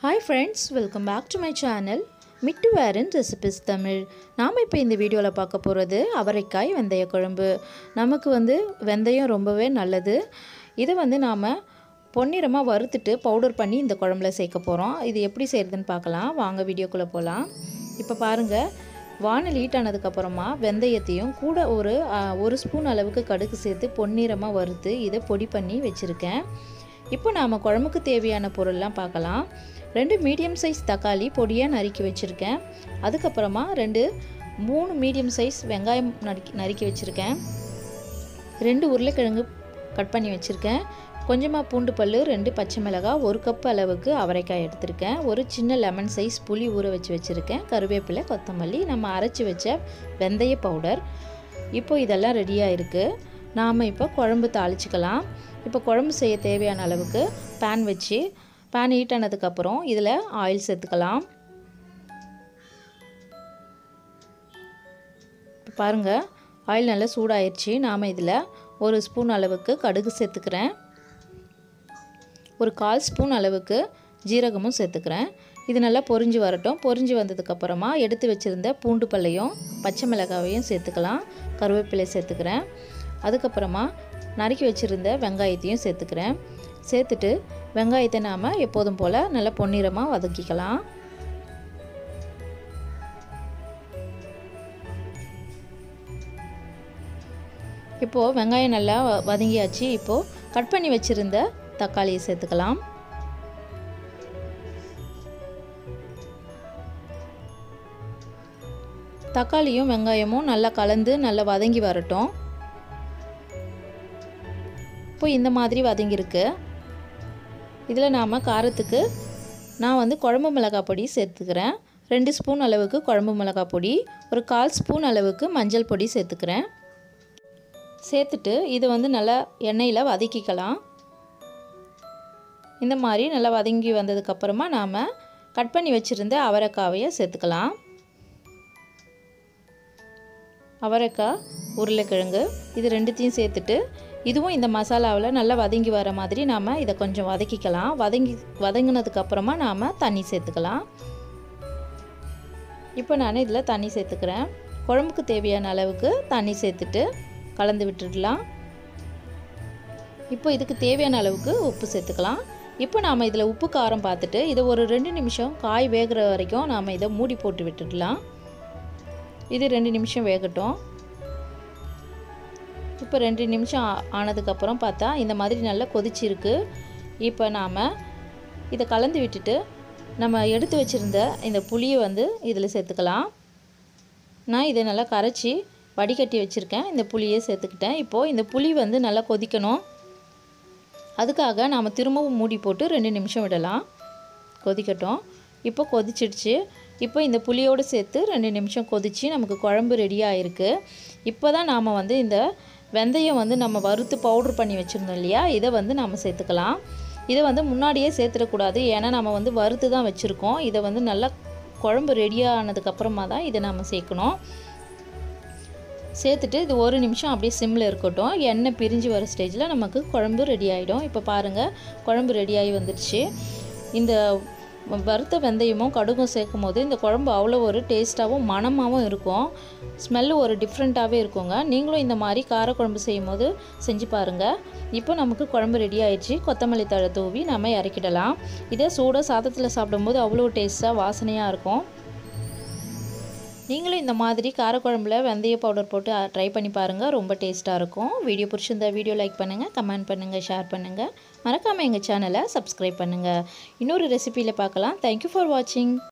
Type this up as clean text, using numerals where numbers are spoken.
Hi friends, welcome back to my channel மிட்டு வேரன் recipes Tamil. நாம் இப்போ இந்த வீடியோவில் பார்க்க போகிறது அவரைக்காய் வெந்தய குழம்பு. நமக்கு வெந்தயம் ரொம்பவே நல்லது. இதை நாம் பொன்னிறமாக வறுத்துட்டு பவுடர் பண்ணி இந்த குழம்புல சேர்க்க போகிறோம். இது எப்படி செய்கிறதுன்னு பார்க்கலாம். வாங்க வீடியோக்குள்ளே போகலாம். இப்போ பாருங்கள், வானல் ஹீட் ஆனதுக்கப்புறமா வெந்தயத்தையும் கூட ஒரு ஸ்பூன் அளவுக்கு கடுகு சேர்த்து பொன்னிறமாக வறுத்து இதை பொடி பண்ணி வச்சுருக்கேன். இப்போ நாம் குழம்புக்கு தேவையான பொருள்லாம் பார்க்கலாம். 2 மீடியம் சைஸ் தக்காளி பொடியாக நறுக்கி வச்சுருக்கேன். அதுக்கப்புறமா 3 மீடியம் சைஸ் வெங்காயம் நறுக்கி வச்சுருக்கேன். 2 உருளைக்கிழங்கு கட் பண்ணி வச்சுருக்கேன். கொஞ்சமாக பூண்டு பல், 2 பச்சை மிளகாய், 1 கப் அளவுக்கு அவரைக்காய் எடுத்திருக்கேன். ஒரு சின்ன லெமன் சைஸ் புளி ஊற வச்சுருக்கேன். கருவேப்பிலை, கொத்தமல்லி, நம்ம அரைச்சி வச்ச வெந்தய பவுடர். இப்போ இதெல்லாம் ரெடியாக இருக்குது. நாம் இப்போ குழம்பு தாளிச்சிக்கலாம். இப்போ குழம்பு செய்ய தேவையான அளவுக்கு பேன் ஹீட் ஆனதுக்கப்புறம் இதில் ஆயில் சேர்த்துக்கலாம். பாருங்கள், ஆயில் நல்லா சூடாயிருச்சு. நாம் இதில் 1 ஸ்பூன் அளவுக்கு கடுகு சேர்த்துக்கிறேன். ஒரு 1/4 ஸ்பூன் அளவுக்கு ஜீரகமும் சேர்த்துக்கிறேன். இது நல்லா பொரிஞ்சு வரட்டும். பொரிஞ்சு வந்ததுக்கப்புறமா எடுத்து வச்சுருந்த பூண்டு பல்லையும் பச்சை மிளகாவையும் சேர்த்துக்கலாம். கருவேப்பிலை சேர்த்துக்கிறேன். அதுக்கப்புறமா நறுக்கி வச்சுருந்த வெங்காயத்தையும் சேர்த்துக்கிறேன். சேர்த்துட்டு வெங்காயத்தை நாம் எப்போதும் போல் நல்லா பொன்னிறமாக வதக்கிக்கலாம். இப்போது வெங்காயம் நல்லா வதங்கியாச்சு. இப்போது கட் பண்ணி வச்சுருந்த தக்காளியை சேர்த்துக்கலாம். தக்காளியும் வெங்காயமும் நல்லா கலந்து நல்லா வதங்கி வரட்டும். இப்போ இந்த மாதிரி வதங்கியிருக்கு. இதில் நாம் காரத்துக்கு நான் குழம்பு மிளகாய் பொடி சேர்த்துக்கிறேன். 2 ஸ்பூன் அளவுக்கு குழம்பு மிளகாய் பொடி, ஒரு 1/4 ஸ்பூன் அளவுக்கு மஞ்சள் பொடி சேர்த்துக்கிறேன். சேர்த்துட்டு இது நல்லா எண்ணெயில் வதக்கிக்கலாம். இந்த மாதிரி நல்லா வதங்கி வந்ததுக்கப்புறமா நாம் கட் பண்ணி வச்சுருந்த அவரைக்காயை சேர்த்துக்கலாம். அவரைக்காய், உருளைக்கிழங்கு இது ரெண்டுத்தையும் சேர்த்துட்டு இதுவும் இந்த மசாலாவில் நல்லா வதங்கி வர மாதிரி நாம் இதை கொஞ்சம் வதக்கிக்கலாம். வதங்கினதுக்கப்புறமா நாம் தண்ணி சேர்த்துக்கலாம். இப்போ நான் இதில் தண்ணி சேர்த்துக்கிறேன். குழம்புக்கு தேவையான அளவுக்கு தண்ணி சேர்த்துட்டு கலந்து விட்டுடலாம். இப்போ இதுக்கு தேவையான அளவுக்கு உப்பு சேர்த்துக்கலாம். இப்போ நாம் இதில் உப்பு காரம் பார்த்துட்டு இதை ஒரு 2 நிமிஷம் காய் வேகிற வரைக்கும் நாம் இதை மூடி போட்டு விட்டுடலாம். இது 2 நிமிஷம் வேகட்டும். இப்போ 2 நிமிஷம் ஆனதுக்கப்புறம் பார்த்தா இந்த மாதிரி நல்லா கொதிச்சிருக்கு. இப்போ நாம் இதை கலந்து விட்டுட்டு நம்ம எடுத்து வச்சுருந்த இந்த புளியை இதில் சேர்த்துக்கலாம். நான் இதை நல்லா கரைச்சி வடிகட்டி வச்சுருக்கேன். இந்த புளியை சேர்த்துக்கிட்டேன். இப்போது இந்த புளி நல்லா கொதிக்கணும். அதுக்காக நாம் திரும்பவும் மூடி போட்டு 2 நிமிஷம் விடலாம். கொதிக்கட்டும். இப்போ கொதிச்சிடுச்சு. இப்போ இந்த புளியோடு சேர்த்து 2 நிமிஷம் கொதித்து நமக்கு குழம்பு ரெடியாக இருக்குது. இப்போ தான் நாம் இந்த வெந்தயம் நம்ம வறுத்து பவுட்ரு பண்ணி வச்சுருந்தோம் இல்லையா, இதை நாம் சேர்த்துக்கலாம். இதை முன்னாடியே சேர்த்துடக்கூடாது. ஏன்னா நம்ம வறுத்து தான் வச்சுருக்கோம். இதை நல்லா குழம்பு ரெடியானதுக்கப்புறமா தான் இதை நாம் சேர்க்கணும். சேர்த்துட்டு இது 1 நிமிஷம் அப்படியே சிம்மில் இருக்கட்டும். எண்ணெய் பிரிஞ்சு வர ஸ்டேஜில் நமக்கு குழம்பு ரெடி ஆகிடும். இப்போ பாருங்கள், குழம்பு ரெடியாகி வந்துடுச்சு. இந்த வறுத்த வெந்தயமும் கடுகும் சேர்க்கும் போது இந்த குழம்பு அவ்வளோ ஒரு டேஸ்ட்டாகவும் மணமாகவும் இருக்கும். ஸ்மெல்லு ஒரு டிஃப்ரெண்ட்டாகவே இருக்குங்க. நீங்களும் இந்த மாதிரி காரக்குழம்பு செய்யும் போது செஞ்சு பாருங்கள். இப்போ நமக்கு குழம்பு ரெடி ஆயிடுச்சு. கொத்தமல்லி தழை தூவி நம்ம இறக்கிடலாம். இதை சூடாக சாதத்தில் சாப்பிடும்போது அவ்வளோ டேஸ்ட்டாக வாசனையாக இருக்கும். நீங்களும் இந்த மாதிரி காரக்குழம்புல வெந்தய பவுடர் போட்டு ட்ரை பண்ணி பாருங்கள். ரொம்ப டேஸ்ட்டாக இருக்கும். வீடியோ பிடிச்சிருந்தா வீடியோ லைக் பண்ணுங்கள், கமெண்ட் பண்ணுங்கள், ஷேர் பண்ணுங்கள். மறக்காமல் எங்கள் சேனலை சப்ஸ்கிரைப் பண்ணுங்கள். இன்னொரு ரெசிபியில் பார்க்கலாம். தேங்க்யூ ஃபார் வாட்சிங்.